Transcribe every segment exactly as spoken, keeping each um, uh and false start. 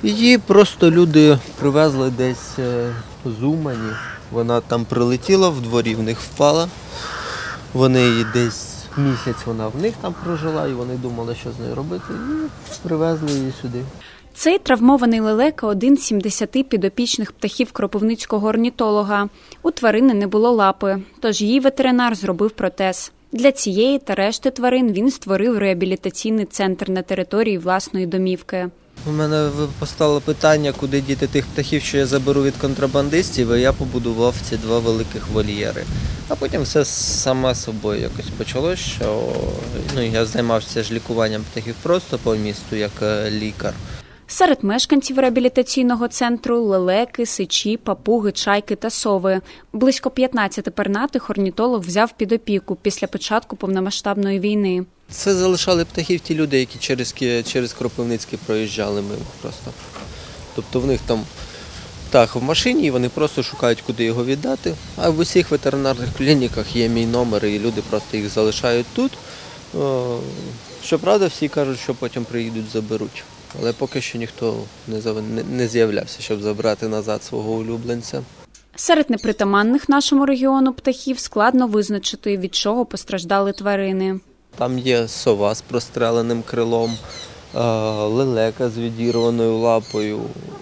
Її просто люди привезли десь з Умані. Вона там прилетіла, в дворі в них впала. Вони її десь місяць вона в них там прожила, і вони думали, що з нею робити, і привезли її сюди. Цей травмований лелека – один з сімдесяти підопічних птахів кропивницького орнітолога. У тварини не було лапи, тож їй ветеринар зробив протез. Для цієї та решти тварин він створив реабілітаційний центр на території власної домівки. У мене постало питання, куди діти тих птахів, що я заберу від контрабандистів, і я побудував ці два великих вольєри. А потім все саме собою якось почалось, що ну, я займався ж лікуванням птахів просто по місту, як лікар. Серед мешканців реабілітаційного центру – лелеки, сичі, папуги, чайки та сови. Близько п'ятнадцяти пернатих орнітолог взяв під опіку після початку повномасштабної війни. Це залишали птахів ті люди, які через, через Кропивницький проїжджали мимо просто. Тобто в них там птах в машині, і вони просто шукають, куди його віддати. А в усіх ветеринарних клініках є мій номер, і люди просто їх залишають тут. Щоправда, всі кажуть, що потім приїдуть, заберуть. Але поки що ніхто не з'являвся, щоб забрати назад свого улюбленця. Серед непритаманних нашому регіону птахів складно визначити, від чого постраждали тварини. Там є сова з простреленим крилом, лелека з відірваною лапою,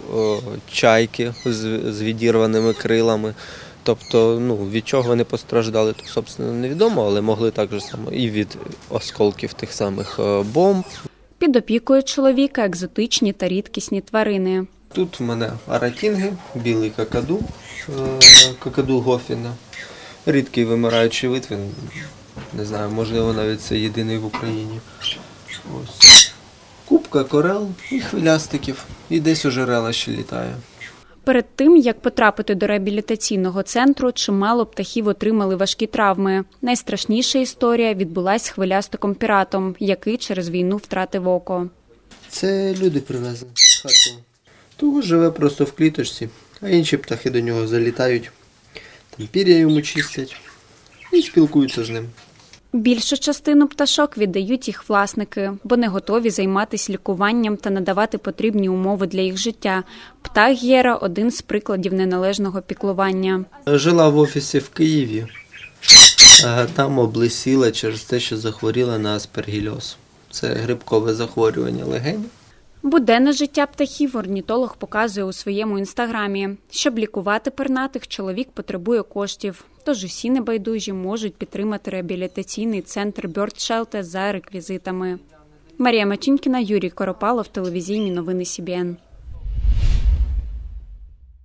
чайки з відірваними крилами. Тобто, ну, від чого вони постраждали, то, собственно, невідомо, але могли так же само і від осколків тих самих бомб. Під опікою чоловіка екзотичні та рідкісні тварини. Тут в мене аратінги, білий какаду, какаду Гофіна. Рідкий вимираючий вид, він, не знаю, можливо, навіть це єдиний в Україні. Ось. Купка корел і хвилястиків, і десь у жерела ще літає. Перед тим, як потрапити до реабілітаційного центру, чимало птахів отримали важкі травми. Найстрашніша історія відбулась з хвилястиком-піратом, який через війну втратив око. Це люди привезли з Харкова. Того живе просто в кліточці, а інші птахи до нього залітають, там пір'я йому чистять і спілкуються з ним. Більшу частину пташок віддають їх власники, бо не готові займатися лікуванням та надавати потрібні умови для їх життя. Птах Гера – один з прикладів неналежного піклування. Жила в офісі в Києві, а там облисіла через те, що захворіла на аспергільоз. Це грибкове захворювання легень. Буденне життя птахів орнітолог показує у своєму інстаграмі. Щоб лікувати пернатих, чоловік потребує коштів. Тож усі небайдужі можуть підтримати реабілітаційний центр Bird Shelter за реквізитами. Марія Матюнькіна, Юрій Коропалов, телевізійні новини Сі Бі Ен.